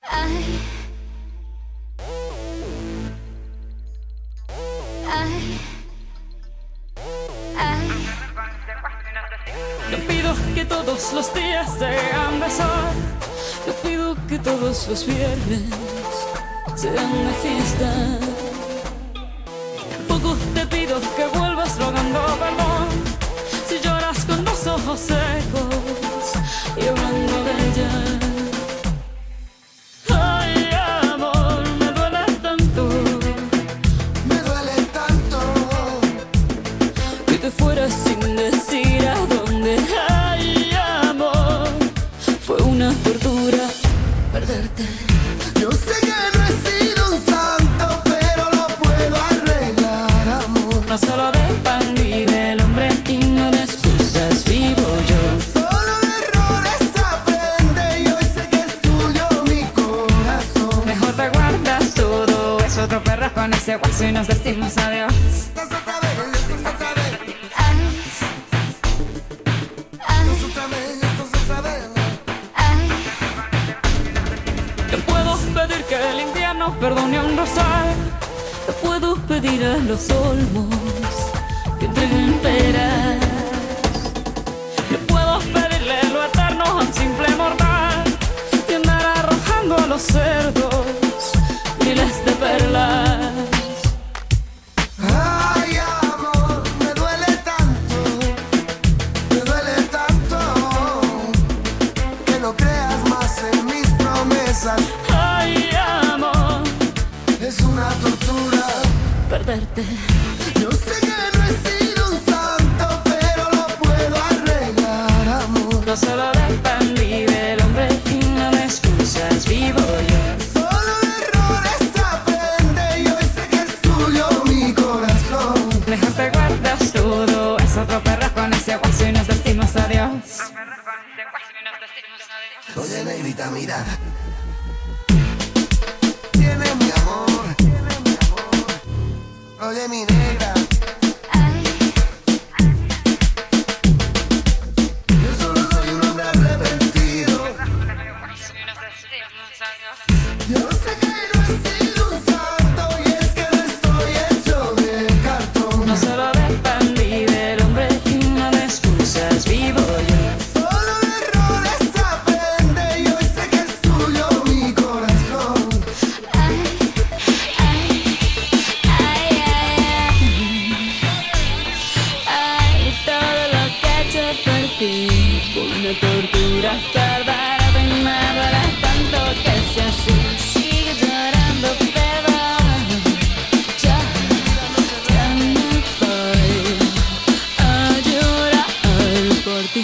I No pido que todos los días sean de sol. No pido que todos los viernes sean de fiesta. Tampoco te pido que vuelvas rogando perdón si lloras con los ojos secos y hablando de ella. Ay, amor, me duele tanto que te fueras sin decir a dónde. Ay, amor, fue una tortura perderte. Yo sé que no he sido un santo, pero lo puedo arreglar, amor. No solo de pan vive el hombre y no de excusas vivo yo. Solo de errores aprende y hoy sé que es tuyo mi corazón. Mejor te guardas todo eso, otro perro con ese hueso y nos decimos adiós. Estás otra vez, estás otra vez. Estás otra vez, estás otra vez. Te puedo pedir que el invierno perdone un rosal. Te puedo pedir a los olmos que entreguen peras. Le puedo pedirle lo eterno a un simple mortal y andar arrojando a los cerdos miles de perlas. Ay, amor, me duele tanto que no creas más en mis promesas. Ay, amor, Es una tortura. perderte. Yo sé que no he sido un santo, pero lo puedo arreglar, amor. No solo de pan vive el hombre y no de excusas vivo yo. Solo de errores aprende y hoy sé que es tuyo mi corazón. Mejor te guardas todo, es otro perro con ese hueso y nos decimos adiós. Oye, negrita, mira. Tienes mi amor. Oye, mi negra. Yo solo soy un hombre arrepentido. Yo sé que no he sido un santo y es que no estoy hecho de cartón. No solo de pan vive el hombre y no de excusas vivo yo. Solo de errores aprende y hoy sé que es tuyo mi corazón. Ay, todo lo que he hecho por ti fue una tortura perderte. Me duele tanto que sea así. Sigue llorando, pero ya me voy a llorar por ti.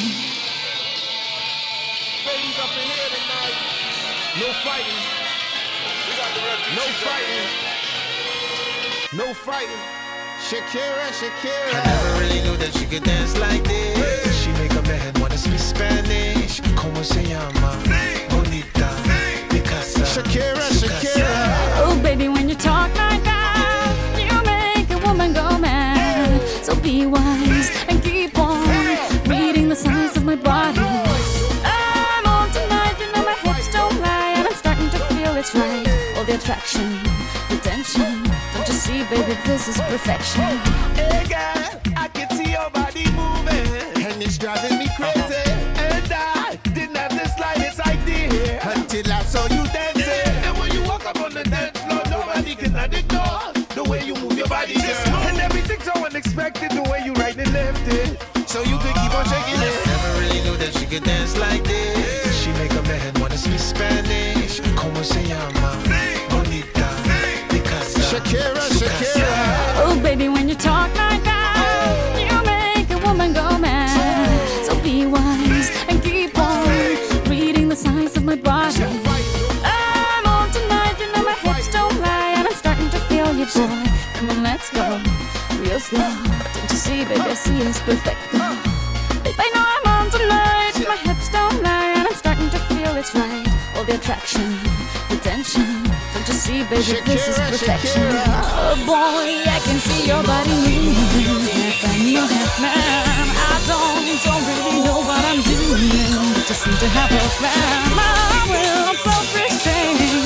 Ladies up in here tonight. No fighting. No fighting. No fighting. Shakira, Shakira. I never really knew that she could dance like this. She make a man wanna speak Spanish. ¿Cómo se llama? Bonita. Picasa. Shakira, Shakira. Oh, baby, when you talk like that, you make a woman go mad. So be wise and keep on reading the signs of my body. I'm on tonight, you know my hips don't lie, and I'm starting to feel it's right. All the attraction, the tension. Don't you see, baby, this is perfection. Hey girl, I can see your body moving, and it's driving me crazy. And I didn't have the slightest idea until I saw you dancing. And when you walk up on the dance floor, nobody can ignore the way you move your body, girl. And everything's so unexpected, the way you right and left it, so you could keep on shaking it. Never really knew that she could dance like this. She make a man wanna speak Spanish. ¿Cómo se llama? Bonita. Picasa. Shakira, Shakira. Oh, baby, when you talk like that, you make a woman go mad. So be wise and keep on reading the signs of my body. I'm on tonight, you know my hips don't lie, and I'm starting to feel you, boy. Come on, let's go real slow. Don't you see, baby, I see it's perfect. Babe, I know I'm on tonight, my hips don't lie, and I'm starting to feel it's right. All the attraction, the tension. Don't you see, baby, this is Shakira, perfection. Shakira. Oh boy, I can see your body moving, half animal, half man. I don't really know what I'm doing, just seem to have a plan. My will, I'm so restrained.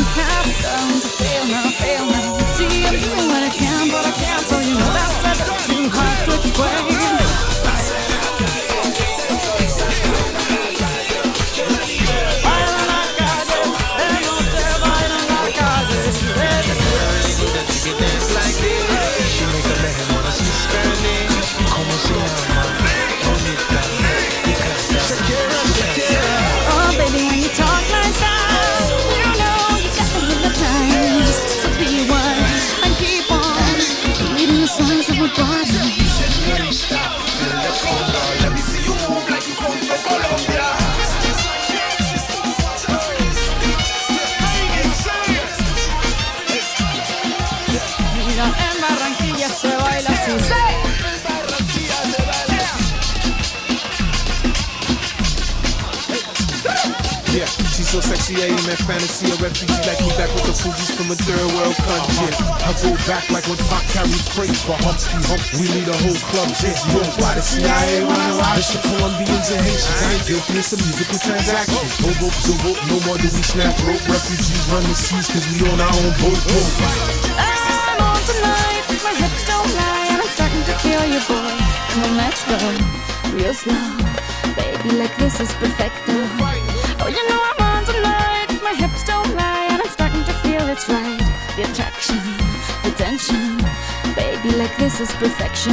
so sexy, I aim at fantasy. A refugee like me back with the Fugees from a third world country. I go back like when Pac carried crates for Humpty Hump. We lead a whole club, just yo. Why the CIA wanna watch the Colombians and Haitians? I ain't guilty, it's a musical transaction. Boom, boom, zoom, boom, no more do we snap rope. Refugees run the seas cause we on our own boat. I'm on tonight, my hips don't lie, and I'm starting to feel you, boy. Come on, let's go, real slow. Baby, like this is perfecto. Oh, you know I'm on tonight, my hips don't lie, and I'm starting to feel it's right. The attraction, the tension. Baby, like this is perfection.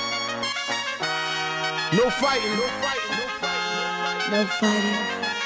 No fighting, no fighting, no fighting, no fighting.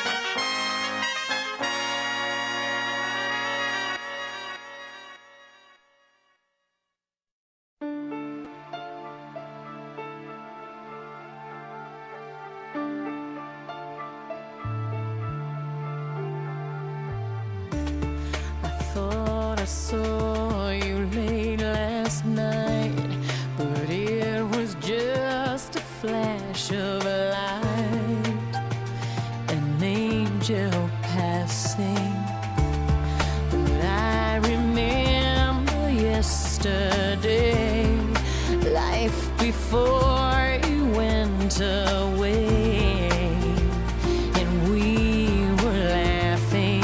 I saw you late last night, but it was just a flash of light, an angel passing. But I remember yesterday, life before you went away, and we were laughing.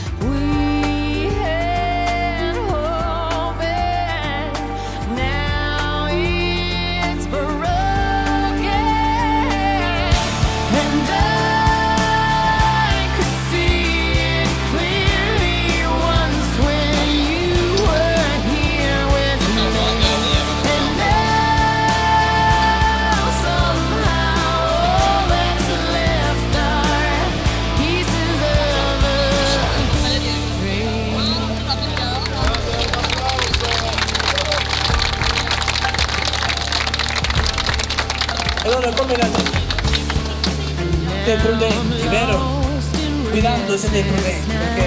Allora come la siete prudenti, vero? Guidando siete prudenti, perché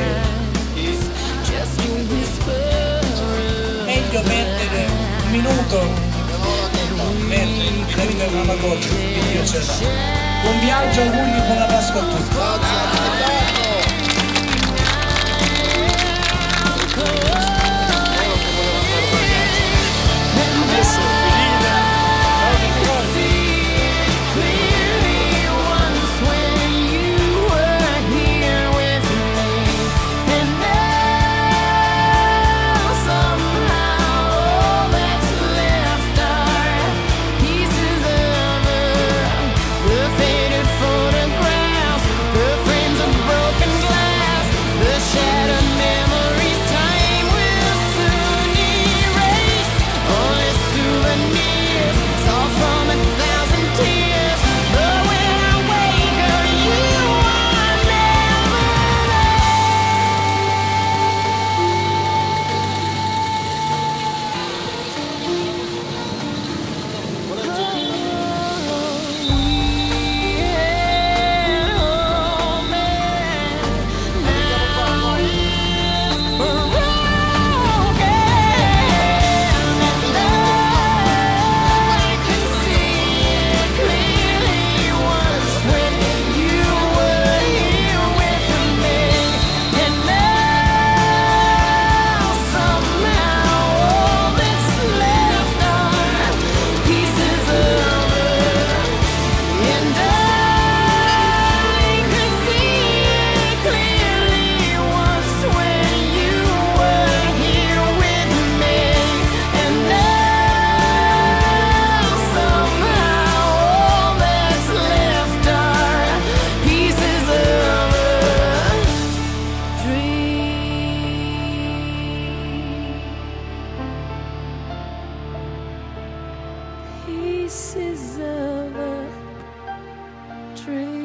meglio perdere un minuto, perdere, la vita è una cosa, Dio ce l'ha. Buon viaggio, auguri, buona Pasqua a tutti. Pieces of a dream.